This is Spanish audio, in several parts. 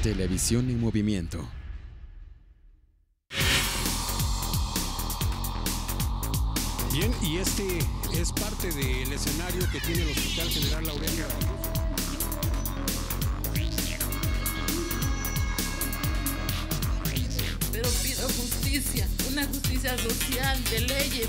Televisión en movimiento. Bien, y este es parte del escenario que tiene el Hospital General Laureano. Pero pido justicia, una justicia social, de leyes.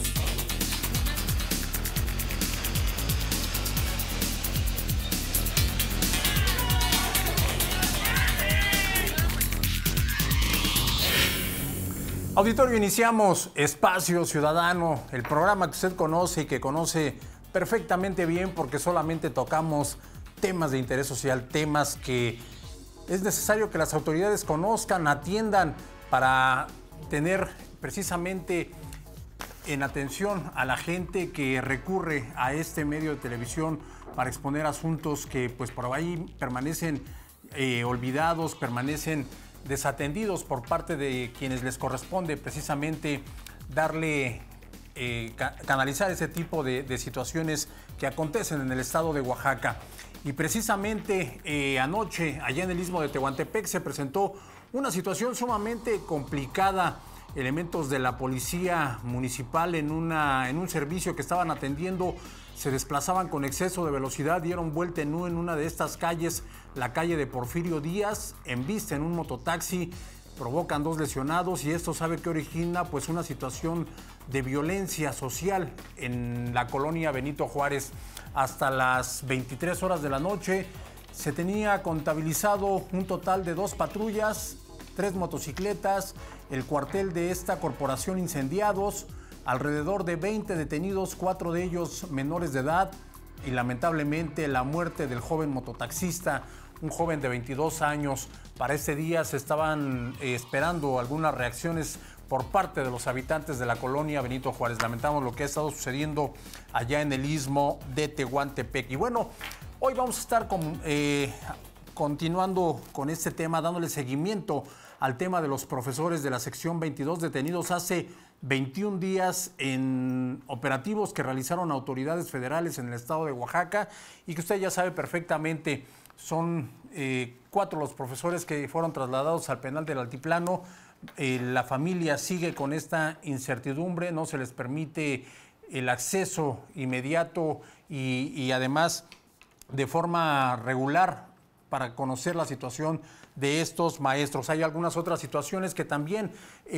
Auditorio, iniciamos Espacio Ciudadano, el programa que usted conoce y que conoce perfectamente bien porque solamente tocamos temas de interés social, temas que es necesario que las autoridades conozcan, atiendan para tener precisamente en atención a la gente que recurre a este medio de televisión para exponer asuntos que pues por ahí permanecen olvidados, permanecen desatendidos por parte de quienes les corresponde precisamente darle, canalizar ese tipo de situaciones que acontecen en el estado de Oaxaca. Y precisamente anoche, allá en el Istmo de Tehuantepec, se presentó una situación sumamente complicada. Elementos de la policía municipal en un servicio que estaban atendiendo se desplazaban con exceso de velocidad, dieron vuelta en U en una de estas calles, la calle de Porfirio Díaz, embisten un mototaxi, provocan 2 lesionados y esto sabe que origina pues una situación de violencia social en la colonia Benito Juárez. Hasta las 23 horas de la noche se tenía contabilizado un total de 2 patrullas, 3 motocicletas, el cuartel de esta corporación incendiados, alrededor de 20 detenidos, 4 de ellos menores de edad y lamentablemente la muerte del joven mototaxista, un joven de 22 años. Para este día se estaban esperando algunas reacciones por parte de los habitantes de la colonia Benito Juárez. Lamentamos lo que ha estado sucediendo allá en el Istmo de Tehuantepec. Y bueno, hoy vamos a estar continuando con este tema, dándole seguimiento al tema de los profesores de la sección 22 detenidos hace 21 días en operativos que realizaron autoridades federales en el estado de Oaxaca y que usted ya sabe perfectamente, son 4 los profesores que fueron trasladados al penal del Altiplano. La familia sigue con esta incertidumbre, no se les permite el acceso inmediato y además de forma regular para conocer la situación de estos maestros. Hay algunas otras situaciones que también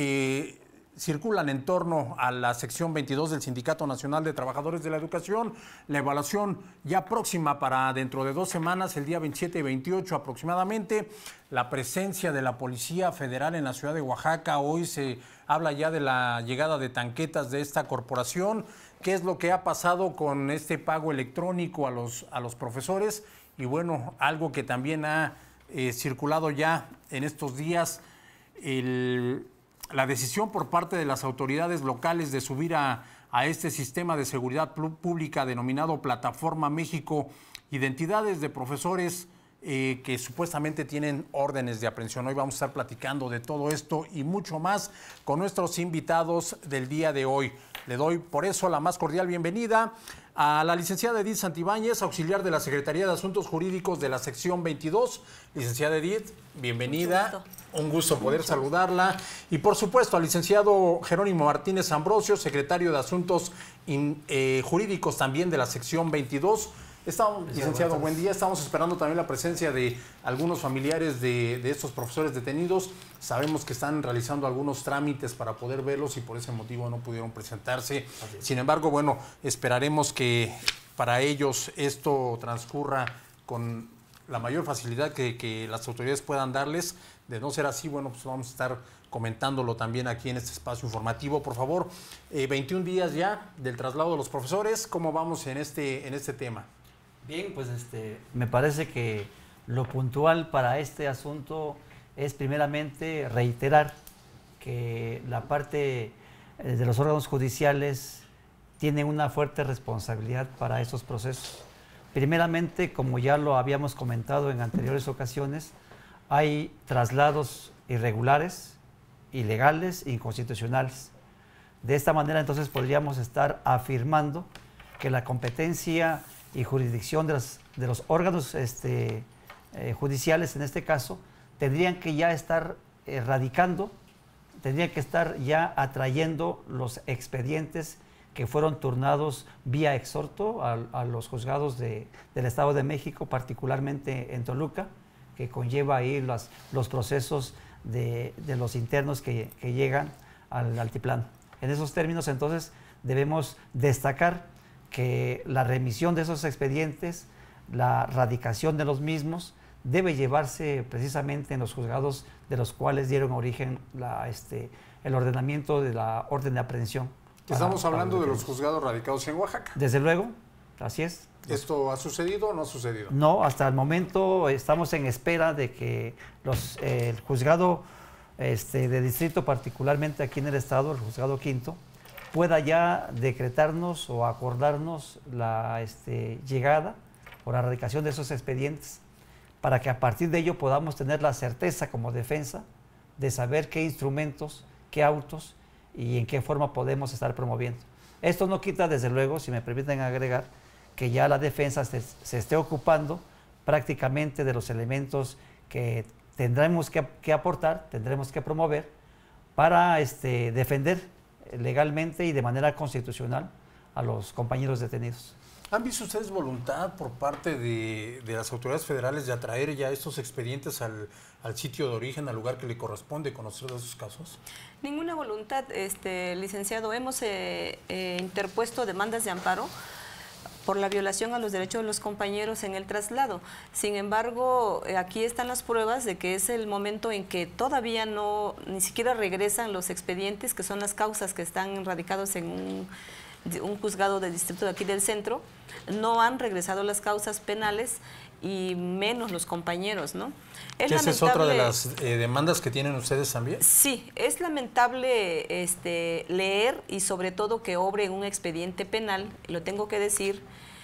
circulan en torno a la sección 22 del Sindicato Nacional de Trabajadores de la Educación. La evaluación ya próxima para dentro de 2 semanas, el día 27 y 28 aproximadamente. La presencia de la Policía Federal en la ciudad de Oaxaca. Hoy se habla ya de la llegada de tanquetas de esta corporación. ¿Qué es lo que ha pasado con este pago electrónico a los profesores? Y bueno, algo que también ha circulado ya en estos días, la decisión por parte de las autoridades locales de subir a este sistema de seguridad pública denominado Plataforma México, identidades de profesores que supuestamente tienen órdenes de aprehensión. Hoy vamos a estar platicando de todo esto y mucho más con nuestros invitados del día de hoy. Le doy por eso la más cordial bienvenida a la licenciada Edith Santibáñez, auxiliar de la Secretaría de Asuntos Jurídicos de la sección 22. Licenciada Edith, bienvenida. Un gusto poder saludarla. Y por supuesto al licenciado Jerónimo Martínez Ambrosio, secretario de Asuntos Jurídicos también de la sección 22. Licenciado, buen día. Estamos esperando también la presencia de algunos familiares de estos profesores detenidos. Sabemos que están realizando algunos trámites para poder verlos y por ese motivo no pudieron presentarse. Sin embargo, bueno, esperaremos que para ellos esto transcurra con la mayor facilidad que las autoridades puedan darles. De no ser así, bueno, pues vamos a estar comentándolo también aquí en este espacio informativo. Por favor, 21 días ya del traslado de los profesores. ¿Cómo vamos en este tema? Bien, pues me parece que lo puntual para este asunto es primeramente reiterar que la parte de los órganos judiciales tiene una fuerte responsabilidad para estos procesos. Primeramente, como ya lo habíamos comentado en anteriores ocasiones, hay traslados irregulares, ilegales e inconstitucionales. De esta manera, entonces, podríamos estar afirmando que la competencia y jurisdicción de los órganos judiciales, en este caso, tendrían que ya estar radicando, tendrían que estar ya atrayendo los expedientes que fueron turnados vía exhorto a los juzgados del Estado de México, particularmente en Toluca, que conlleva ahí los procesos de los internos que llegan al altiplano. En esos términos, entonces, debemos destacar que la remisión de esos expedientes, la radicación de los mismos, debe llevarse precisamente en los juzgados de los cuales dieron origen el ordenamiento de la orden de aprehensión. Estamos hablando de los juzgados radicados en Oaxaca. Desde luego, así es. ¿Esto ha sucedido o no ha sucedido? No, hasta el momento estamos en espera de que el juzgado de distrito, particularmente aquí en el estado, el juzgado quinto, pueda ya decretarnos o acordarnos la llegada o la radicación de esos expedientes, para que a partir de ello podamos tener la certeza como defensa de saber qué instrumentos, qué autos y en qué forma podemos estar promoviendo. Esto no quita, desde luego, si me permiten agregar, que ya la defensa se esté ocupando prácticamente de los elementos que tendremos que aportar, tendremos que promover para defender legalmente y de manera constitucional a los compañeros detenidos. ¿Han visto ustedes voluntad por parte de las autoridades federales de atraer ya estos expedientes al sitio de origen, al lugar que le corresponde conocer de esos casos? Ninguna voluntad, licenciado. Hemos interpuesto demandas de amparo por la violación a los derechos de los compañeros en el traslado. Sin embargo, aquí están las pruebas de que es el momento en que todavía ni siquiera regresan los expedientes, que son las causas que están radicados en un juzgado de distrito de aquí del centro. No han regresado las causas penales y menos los compañeros, ¿no? ¿Esa es otra de las demandas que tienen ustedes también? Sí, es lamentable leer y sobre todo que obre en un expediente penal, lo tengo que decir,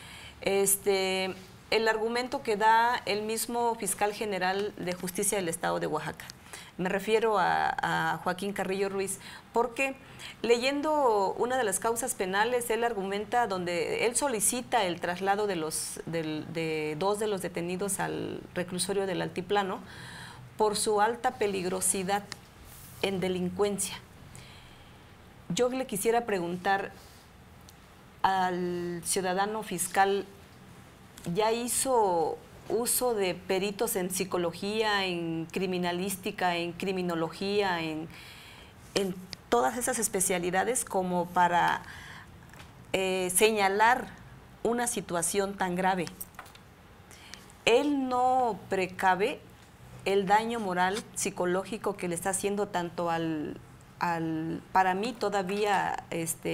el argumento que da el mismo fiscal general de justicia del estado de Oaxaca. Me refiero a Joaquín Carrillo Ruiz, porque leyendo una de las causas penales, él argumenta donde él solicita el traslado de dos de los detenidos al reclusorio del Altiplano por su alta peligrosidad en delincuencia. Yo le quisiera preguntar al ciudadano fiscal, ¿ya hizo uso de peritos en psicología, en criminalística, en criminología, en todas esas especialidades como para señalar una situación tan grave? Él no precave el daño moral, psicológico que le está haciendo tanto para mí todavía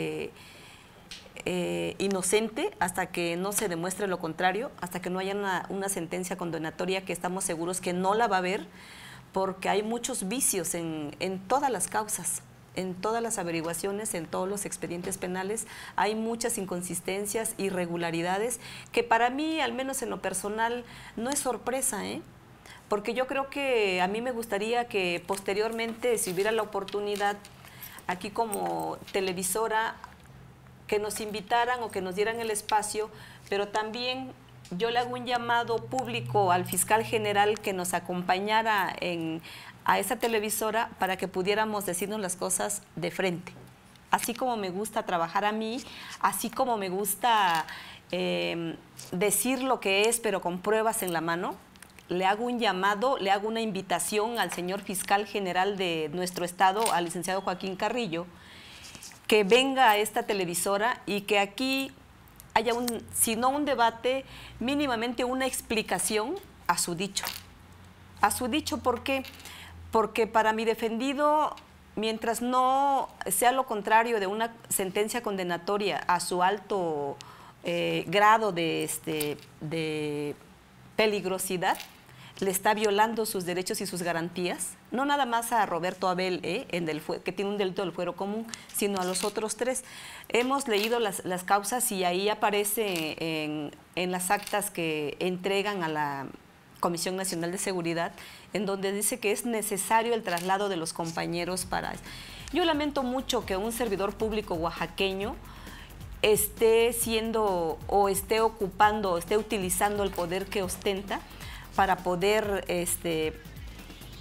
inocente, hasta que no se demuestre lo contrario, hasta que no haya una sentencia condenatoria, que estamos seguros que no la va a haber, porque hay muchos vicios en todas las causas, en todas las averiguaciones, en todos los expedientes penales. Hay muchas inconsistencias, irregularidades, que para mí, al menos en lo personal, no es sorpresa, porque yo creo que a mí me gustaría que posteriormente, si hubiera la oportunidad, aquí como televisora, que nos invitaran o que nos dieran el espacio, pero también yo le hago un llamado público al fiscal general que nos acompañara a esa televisora para que pudiéramos decirnos las cosas de frente. Así como me gusta trabajar a mí, así como me gusta decir lo que es, pero con pruebas en la mano, le hago un llamado, le hago una invitación al señor fiscal general de nuestro estado, al licenciado Joaquín Carrillo, que venga a esta televisora y que aquí haya si no un debate, mínimamente una explicación a su dicho. A su dicho, ¿por qué? Porque para mi defendido, mientras no sea lo contrario de una sentencia condenatoria a su alto grado de peligrosidad, le está violando sus derechos y sus garantías, no nada más a Roberto Abel, que tiene un delito del fuero común, sino a los otros tres. Hemos leído las causas y ahí aparece en las actas que entregan a la Comisión Nacional de Seguridad, en donde dice que es necesario el traslado de los compañeros para... Yo lamento mucho que un servidor público oaxaqueño esté siendo o esté ocupando o esté utilizando el poder que ostenta para poder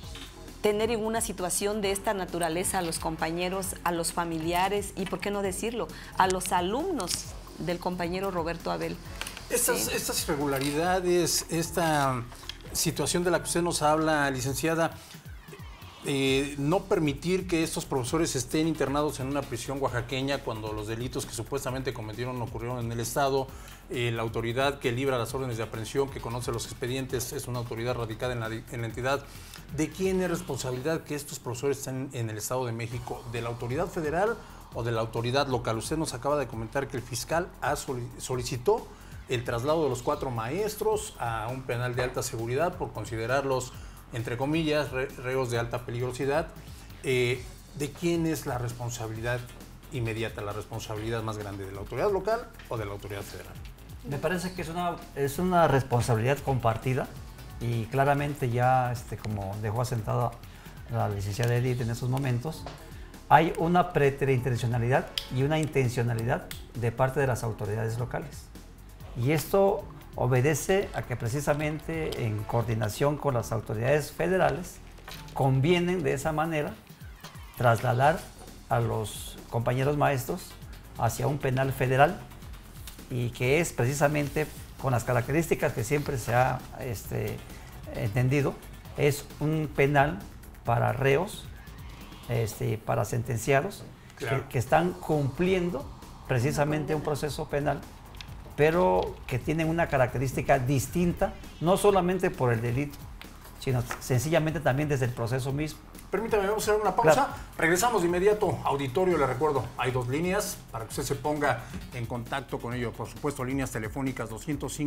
tener en una situación de esta naturaleza a los compañeros, a los familiares y, ¿por qué no decirlo?, a los alumnos del compañero Roberto Abel. Estas irregularidades, esta situación de la que usted nos habla, licenciada, no permitir que estos profesores estén internados en una prisión oaxaqueña cuando los delitos que supuestamente cometieron ocurrieron en el Estado, la autoridad que libra las órdenes de aprehensión, que conoce los expedientes, es una autoridad radicada en la entidad. ¿De quién es responsabilidad que estos profesores estén en el Estado de México? ¿De la autoridad federal o de la autoridad local? Usted nos acaba de comentar que el fiscal solicitó el traslado de los 4 maestros a un penal de alta seguridad por considerarlos, entre comillas, reos de alta peligrosidad. ¿De quién es la responsabilidad inmediata, la responsabilidad más grande? ¿De la autoridad local o de la autoridad federal? Me parece que es una responsabilidad compartida y claramente ya, como dejó asentada la licenciada Edith en estos momentos, hay una preterintencionalidad y una intencionalidad de parte de las autoridades locales. Y esto obedece a que precisamente en coordinación con las autoridades federales convienen de esa manera trasladar a los compañeros maestros hacia un penal federal y que es precisamente con las características que siempre se ha entendido, es un penal para reos, para sentenciados, claro, que están cumpliendo precisamente un proceso penal, pero que tienen una característica distinta, no solamente por el delito, sino sencillamente también desde el proceso mismo. Permítame, vamos a hacer una pausa. Claro. Regresamos de inmediato. Auditorio, le recuerdo, hay 2 líneas para que usted se ponga en contacto con ellos. Por supuesto, líneas telefónicas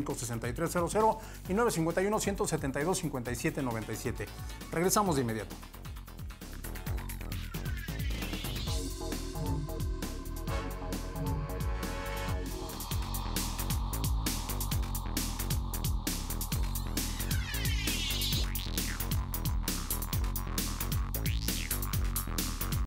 205-6300 y 951-172-5797. Regresamos de inmediato.